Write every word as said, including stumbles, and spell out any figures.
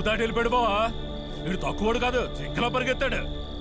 దాటి వెళ్ళిపోయాడు బావా. వీడు తక్కువడు కాదు, జింకలా పరిగెత్తాడు.